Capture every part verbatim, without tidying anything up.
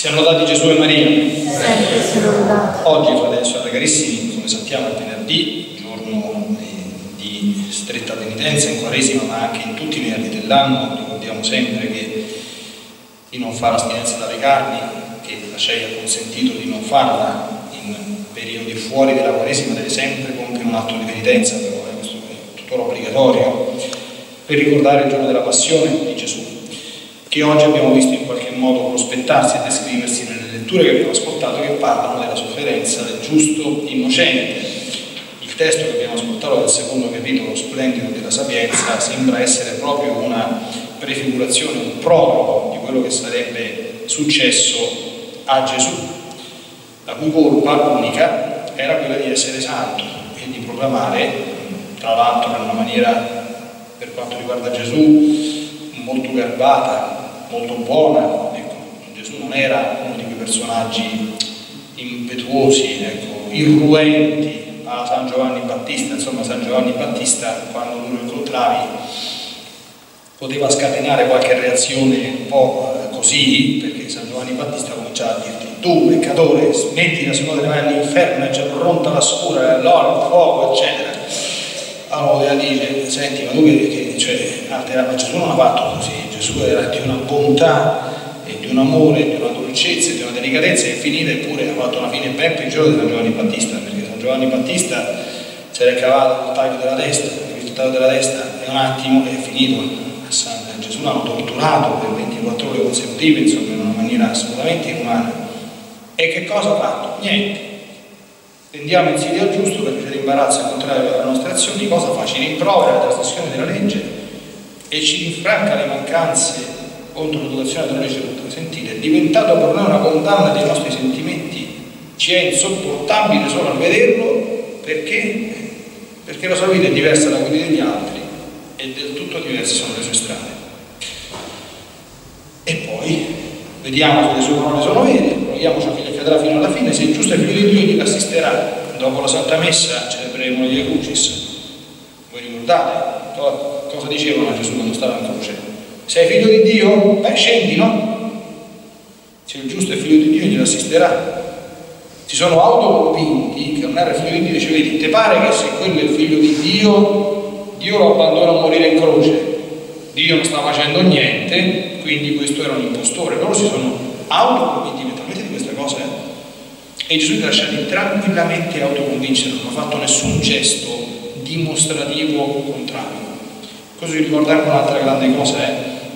Siano lodati Gesù e Maria. Sempre siano lodati. Oggi, fratelli e sorelle carissimi, come sappiamo è venerdì, giorno di stretta penitenza in Quaresima, ma anche in tutti i venerdì dell'anno. Ricordiamo sempre che di non fare astinenza dalle carni, che la C E I ha consentito di non farla in periodi fuori della Quaresima, deve sempre compiere un atto di penitenza, però eh, questo è tuttora obbligatorio, per ricordare il giorno della passione di Gesù, che oggi abbiamo visto in qualche modo prospettarsi e descriversi nelle letture che abbiamo ascoltato, che parlano della sofferenza del giusto innocente. Il testo che abbiamo ascoltato del secondo capitolo splendido della Sapienza sembra essere proprio una prefigurazione, un prologo di quello che sarebbe successo a Gesù, la cui colpa unica era quella di essere santo e di proclamare, tra l'altro in una maniera, per quanto riguarda Gesù, molto garbata, molto buona. Ecco, Gesù non era uno di quei personaggi impetuosi, ecco, irruenti a San Giovanni Battista. Insomma, San Giovanni Battista, quando tu lo incontravi, poteva scatenare qualche reazione un po' così, perché San Giovanni Battista cominciava a dirti: tu peccatore, smetti la seconda vai all'inferno, c'è pronta la scura, l'oro, il fuoco, eccetera. Allora dice: senti, ma tu che, che cioè, ma Gesù non ha fatto così. Gesù era di una bontà e di un amore, di una dolcezza e di una delicatezza infinita, eppure ha fatto una fine ben peggiore di San Giovanni Battista, perché San Giovanni Battista si era cavato il taglio della testa, il taglio della testa e un attimo è finito. Gesù l'hanno torturato per ventiquattro ore consecutive, insomma, in una maniera assolutamente inumana. E che cosa ha fatto? Niente. Tendiamo in insidia al giusto perché c'è l'imbarazzo al contrario delle nostre azioni. Cosa fa? Ci rimprovera la trasgressione della legge e ci rinfranca le mancanze contro l'educazione della legge tutta. Sentite, è diventato per noi una condanna dei nostri sentimenti, ci è insopportabile solo a vederlo, perché? Perché la sua vita è diversa da quella degli altri e del tutto diverse sono le sue strade. E poi vediamo se le sue parole sono vere, proviamo ciò che gli accadrà fino alla fine. Se il giusto è figlio di Dio, gli assisterà. Dopo la Santa Messa celebreremo gli Crucis. Voi ricordate cosa dicevano a Gesù quando stava in croce? Sei figlio di Dio? Beh, scendi, no? Se il giusto è figlio di Dio, gli assisterà. Si sono autoconvinti che non era figlio di Dio, dice: vedi, te pare che se quello è il figlio di Dio, Dio lo abbandona a morire in croce. Dio non sta facendo niente, quindi questo era un impostore. Loro si sono autoconvinti mentalmente di questa cosa, eh? E Gesù li ha lasciati tranquillamente autoconvincere, non ha fatto nessun gesto dimostrativo contrario. Questo ci ricorda anche un'altra grande cosa, eh?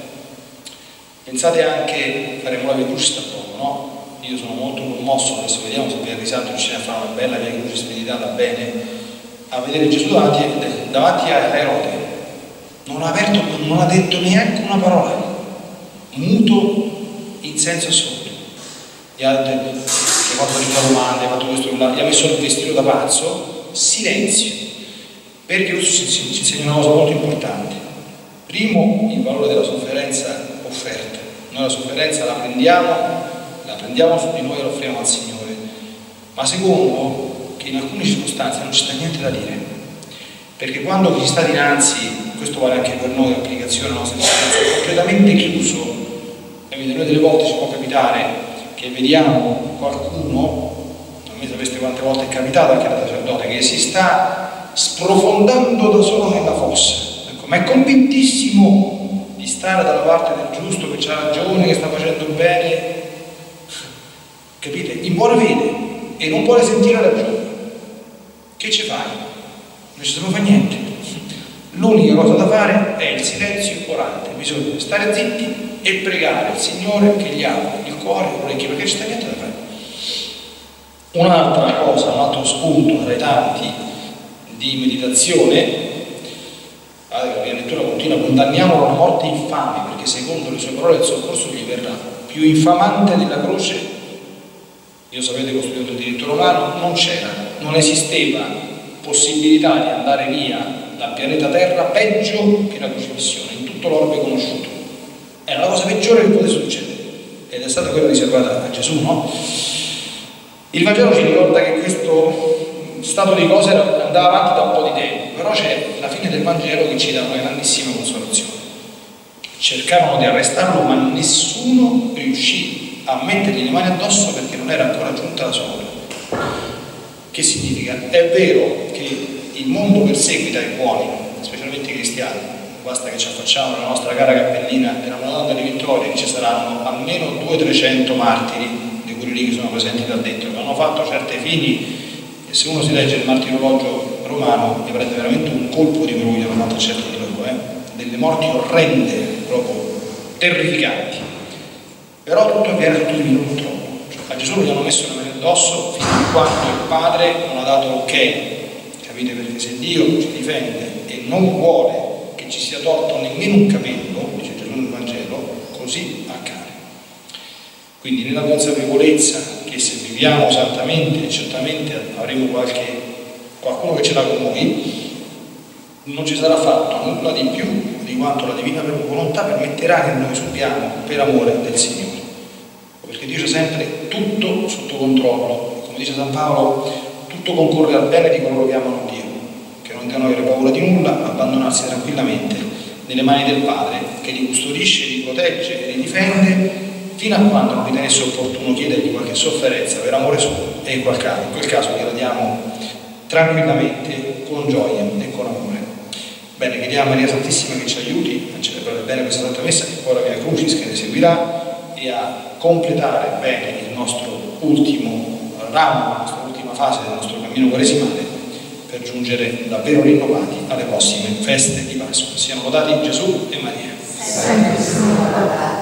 Pensate anche, faremo la Via Crucis tra poco, no? Io sono molto commosso, adesso vediamo se per risalto riusciremo a fare una bella Via Crucis meditata bene, a vedere Gesù davanti, davanti a Erode. Non ha aperto, non ha detto neanche una parola, muto in senso assoluto. Gli ha detto, gli ha fatto cinque domande, ha fatto questo, gli ha messo il vestito da pazzo, silenzio, perché questo ci, ci insegna una cosa molto importante. Primo, il valore della sofferenza offerta. Noi la sofferenza la prendiamo, la prendiamo su di noi e la offriamo al Signore. Ma secondo, che in alcune circostanze non ci sta niente da dire, perché quando ci sta dinanzi, questo vale anche per noi, l'applicazione della nostra esistenza, è completamente chiuso. E noi delle volte ci può capitare che vediamo qualcuno, non mi sapeste quante volte è capitato anche da sacerdote, che si sta sprofondando da solo nella fossa, ecco, ma è convintissimo di stare dalla parte del giusto, che c'ha ragione, che sta facendo bene, capite? In buona fede, e non vuole sentire ragione. Che ci fai? Non ci si può fare niente. L'unica cosa da fare è il silenzio orante, bisogna stare zitti e pregare il Signore che gli apra il cuore e l'orecchio, perché ci sta niente da fare. Un'altra cosa, un altro spunto tra i tanti di meditazione, la lettura continua: condanniamolo a morte infame, perché secondo le sue parole il soccorso gli verrà. Più infamante della croce, io sapete che ho studiato il diritto romano, non c'era, non esisteva possibilità di andare via dal pianeta Terra peggio che la crocifissione in tutto l'orbe conosciuto. Era la cosa peggiore che potesse succedere ed è stata quella riservata a Gesù, no? Il Vangelo ci ricorda che questo stato di cose andava avanti da un po' di tempo, però c'è la fine del Vangelo che ci dà una grandissima consolazione. Cercarono di arrestarlo, ma nessuno riuscì. a mettergli le mani addosso perché non era ancora giunta la sua ora. Che significa? È vero che il mondo perseguita i buoni, specialmente i cristiani, basta che ci affacciamo alla nostra cara cappellina della Madonna di Vittoria, che ci saranno almeno duecento trecento martiri, di quelli lì che sono presenti là dentro, che hanno fatto certe fini, e se uno si legge il martirologio romano ne prende veramente un colpo di quello che gli hanno fatto a certi di loro, eh? delle morti orrende, proprio terrificanti. Però tutto avviene sotto divino controllo. Cioè, a Gesù gli hanno messo le mani addosso fino a quando il Padre non ha dato ok. Capite? Perché se Dio ci difende e non vuole che ci sia tolto nemmeno un capello, dice Gesù nel Vangelo, così accade. Quindi nella consapevolezza che se viviamo santamente, certamente avremo qualche, qualcuno che ce l'ha con noi, non ci sarà fatto nulla di più di quanto la divina volontà permetterà che noi subiamo per amore del Signore. Perché Dio c'è sempre tutto sotto controllo. Come dice San Paolo, tutto concorre al bene di coloro che amano Dio, che non devono avere paura di nulla, ma abbandonarsi tranquillamente nelle mani del Padre, che li custodisce, li protegge e li difende fino a quando non ritenesse opportuno chiedergli qualche sofferenza per amore suo, e in quel caso, in quel caso gliela diamo tranquillamente, con gioia e con amore. Bene, chiediamo a Maria Santissima che ci aiuti a celebrare bene questa Santa Messa, che poi la Via Crucis che ne seguirà, e a completare bene il nostro ultimo ramo, la nostra ultima fase del nostro cammino quaresimale, per giungere davvero rinnovati alle prossime feste di Pasqua. Siano lodati Gesù e Maria. Sempre sono lodati.